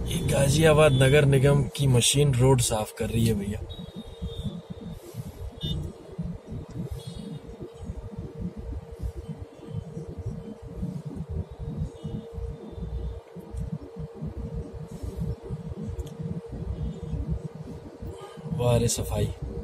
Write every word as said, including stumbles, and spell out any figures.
ये गाजियाबाद नगर निगम की machine road साफ कर रही है भैया। वाह रे सफाई।